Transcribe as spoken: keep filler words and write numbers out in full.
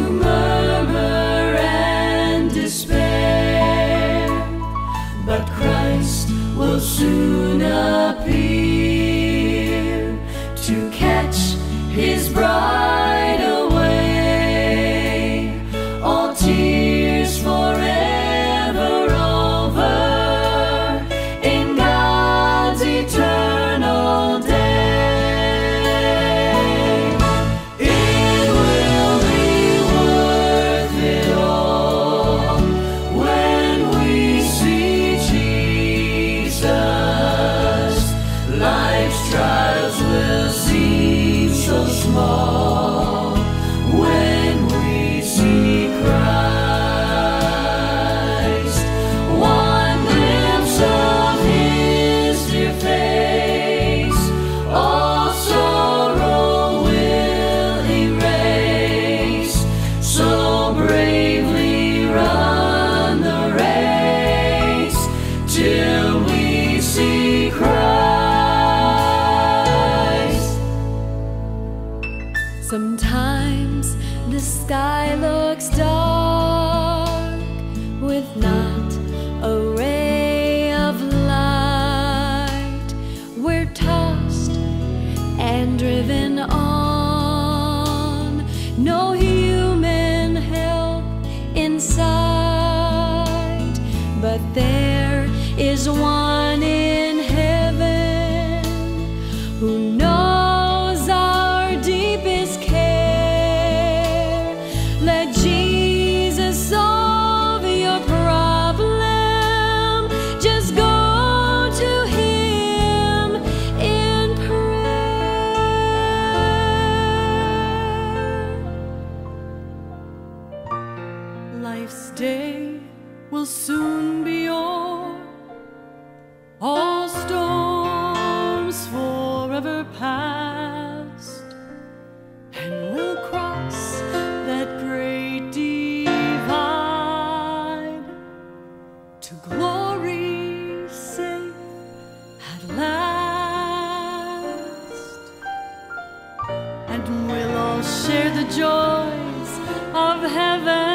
murmur and despair, but Christ will soon appear to catch His bride away. All tears forever over in God's eternal day. It will be worth it all when we see Jesus. Life's trials will seem so small when we see Christ. One glimpse of His dear face, all sorrow will erase. So bravely run the race till we see Christ. Sometimes the sky looks dark with not a ray of light. We're tossed and driven on, no human help in sight. But there is one in heaven who knows our deepest care. Let Jesus solve your problem. Just go to Him in prayer. Life's day will soon be o'er, all storms forever past, and we'll cross that great divide to glory safe at last. And we'll all share the joys of heaven.